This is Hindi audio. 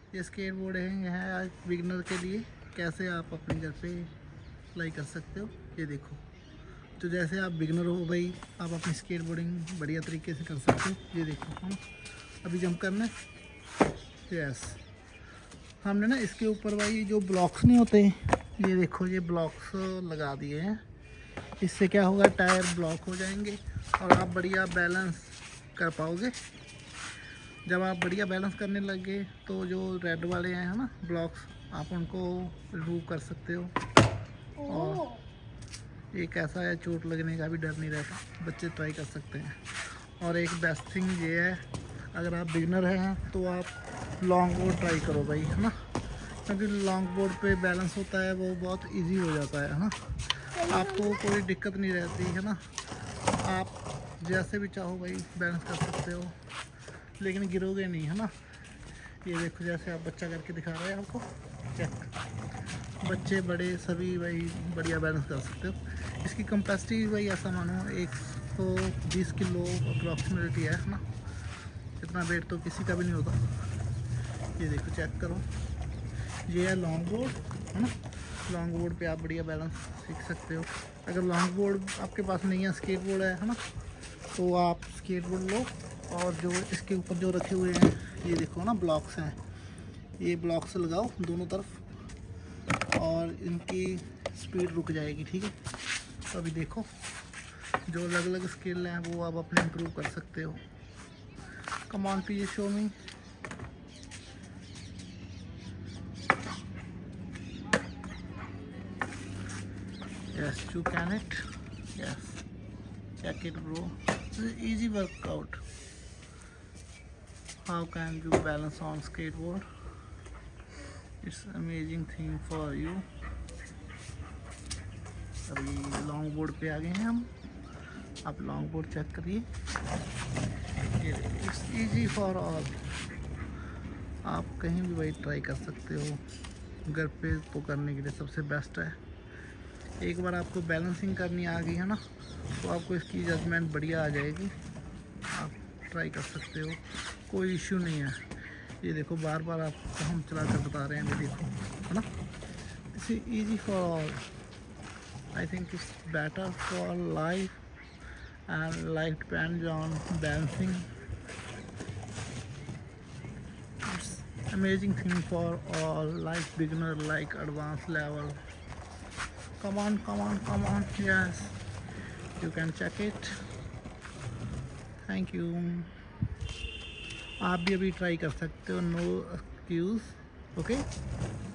ये स्केट बोर्ड है आज बिगनर के लिए, कैसे आप अपने घर पे अप्लाई कर सकते हो ये देखो। तो जैसे आप बिगनर हो भाई, आप अपनी स्केट बोर्डिंग बढ़िया तरीके से कर सकते हो। ये देखो हम अभी जंप करना है। यस, हमने ना इसके ऊपर भाई जो ब्लॉक्स नहीं होते, ये देखो ये ब्लॉक्स लगा दिए हैं। इससे क्या होगा, टायर ब्लॉक हो जाएंगे और आप बढ़िया बैलेंस कर पाओगे। जब आप बढ़िया बैलेंस करने लगे तो जो रेड वाले हैं ना ब्लॉक्स, आप उनको रिमूव कर सकते हो। और एक ऐसा है, चोट लगने का भी डर नहीं रहता, बच्चे ट्राई कर सकते हैं। और एक बेस्ट थिंग ये है, अगर आप बिगनर हैं तो आप लॉन्ग बोर्ड ट्राई करो भाई, है ना, क्योंकि लॉन्ग बोर्ड पे बैलेंस होता है वो बहुत इजी हो जाता है ना, आपको कोई दिक्कत नहीं रहती है ना। आप जैसे भी चाहो भाई बैलेंस कर सकते हो, लेकिन गिरोगे नहीं, है ना। ये देखो जैसे आप बच्चा करके दिखा रहे हैं आपको, चेक, बच्चे बड़े सभी भाई बढ़िया बैलेंस कर सकते हो। इसकी कैपेसिटी भाई ऐसा मानो 120 किलो अप्रॉक्सीमेटली है ना, इतना वेट तो किसी का भी नहीं होता। ये देखो चेक करो, ये है लॉन्ग बोर्ड, है ना। लॉन्ग बोर्ड पे आप बढ़िया बैलेंस सीख सकते हो। अगर लॉन्ग बोर्ड आपके पास नहीं है, स्केट बोर्ड है ना, तो आप स्केट बोर्ड लो और जो इसके ऊपर जो रखे हुए हैं ये देखो ना ब्लॉक्स हैं, ये ब्लॉक्स लगाओ दोनों तरफ और इनकी स्पीड रुक जाएगी, ठीक है। तो अभी देखो जो अलग अलग स्किल हैं वो आप अपने इम्प्रूव कर सकते हो। Come on please show me. Yes, you can it. Yes, check it, bro. This is easy workout. How can you balance on skateboard? It's amazing thing for you. अभी लॉन्ग बोर्ड पे आ गए हैं हम, आप लॉन्ग बोर्ड चेक करिए। इट्स इजी फॉर ऑल, आप कहीं भी भाई ट्राई कर सकते हो। घर पे तो करने के लिए सबसे बेस्ट है। एक बार आपको बैलेंसिंग करनी आ गई है ना, तो आपको इसकी जजमेंट बढ़िया आ जाएगी, आप ट्राई कर सकते हो, कोई इश्यू नहीं है। ये देखो बार बार आपको हम चला कर बता रहे हैं, ये देखो, है ना। It's easy for all, I think it's better for life and life depends on balancing. It's amazing thing for all, like beginner like advance level. Come on, come on, come on. Yes, you can check it. Thank you. आप भी अभी ट्राई कर सकते हो, नो एक्सक्यूज। ओके।